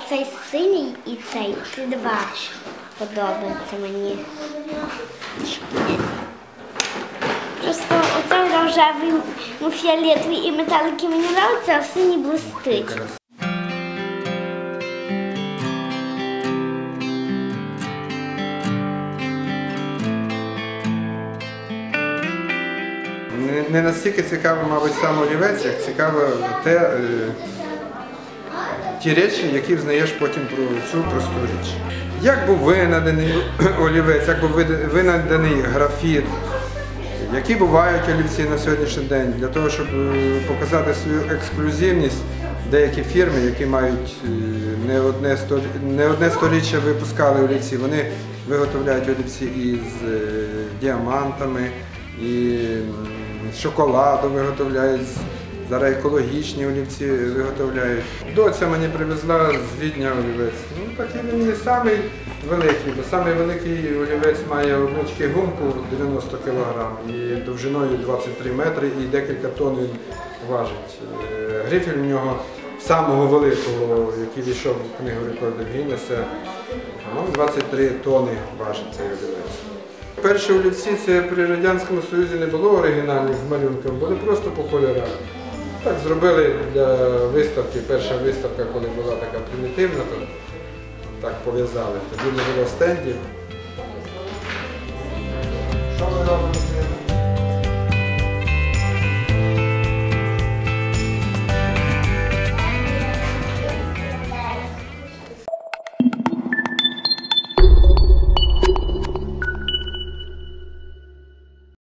оцей синій і цей. Ці два подобаються мені. Просто оцей рожевий, фіолетовий і металики мені подобаються, а синій блистить. Не настільки цікаво, мабуть, сам олівець, як цікаво ті речі, які взнаєш потім про цю просту річ. Як був винайдений олівець, як був винайдений графіт, які бувають олівці на сьогоднішній день, для того, щоб показати свою ексклюзивність, деякі фірми, які мають не одне сторіччя випускали олівці, вони виготовляють олівці із діамантами, і з шоколаду виготовляють, зараз екологічні олівці виготовляють. Доця мені привезла з Відня олівець. Такий він не самий великий, бо самий великий олівець має одну гумку 90 кг і довжиною 23 метри і декілька тонн він важить. Грифель в нього самого великого, який війшов в книгу рекордів Гіннеса, 23 тонни важить цей олівець. Перші олівці це при Радянському Союзі не було оригінальних з малюнком, були просто по кольорах. Так зробили для виставки, перша виставка, коли була така примітивна, то так пов'язали. Тоді не було стендів. Що ми робимо?